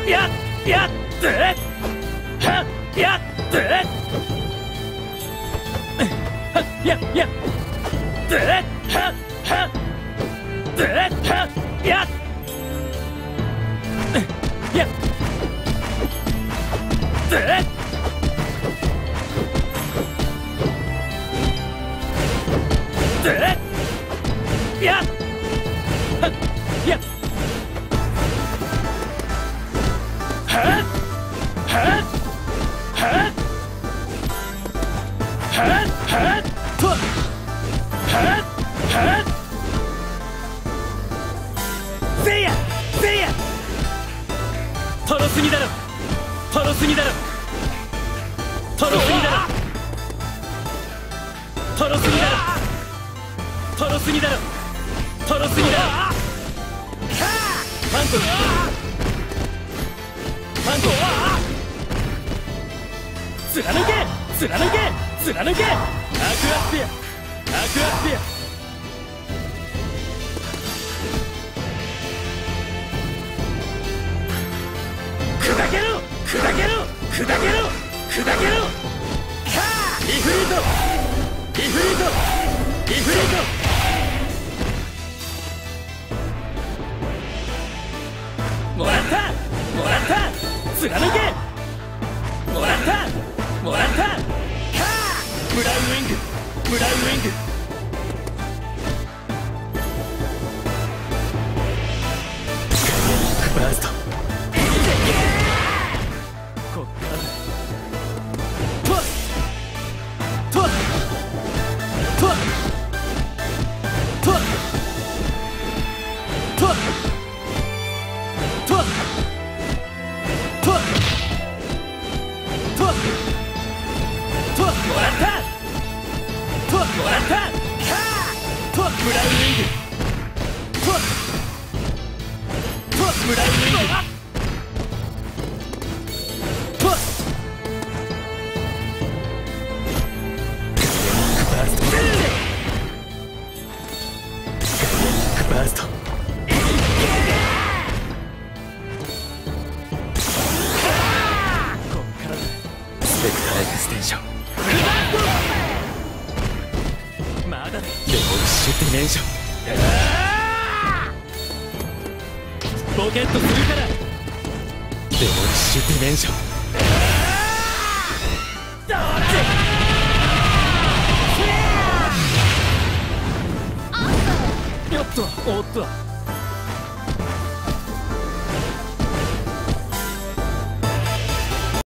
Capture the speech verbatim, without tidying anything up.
ややってはやってはややでははではややででやはやはははははとははせいやせいやとろすぎだろとろすぎだろとろすぎだろとろすぎだろとろすぎだろとろすぎだろパンコパンコ貫け貫け貫けアクアスペアアクアスペア砕けろ砕けろ砕けろ砕けろイフリートイフリートイフリートもらったもらった貫けもらったもらったブラウンウィングブラウンウィングバーストこっからとっとっとっとっとっとっとっとっとっもらったとっもらったとっブラウンウィングとっとっブラウンウィングとっバーストバーストスペクターエクステンションまだだデモリッシュディメンションポケットするからデモリッシュディメンションやったおっと